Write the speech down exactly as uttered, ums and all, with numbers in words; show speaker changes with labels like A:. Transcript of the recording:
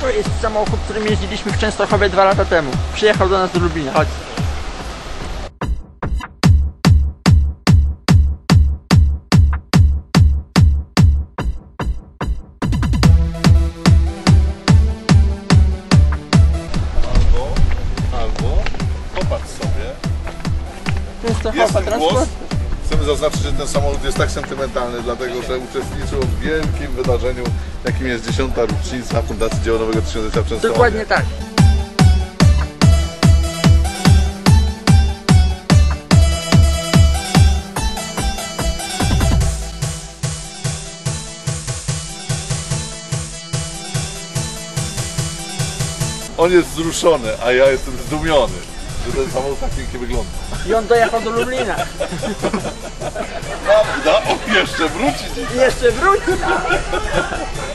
A: To jest samochód, którym jeździliśmy w Częstochowie dwa lata temu. Przyjechał do nas do Lublina. Chodź.
B: Albo, albo, popatrz sobie.
A: Częstochowa transport.
B: Chcemy zaznaczyć, że ten samochód jest tak sentymentalny, dlatego że uczestniczył w wielkim wydarzeniu, jakim jest dziesiąta rocznica Fundacji Dzieła Nowego Tysiąclecia w Częstochowie.
A: Dokładnie tak.
B: On jest wzruszony, a ja jestem zdumiony, że ten samochód tak pięknie wygląda.
A: I on dojechał do Lublina.
B: Prawda? O, jeszcze wróci dziś.
A: I jeszcze wróci.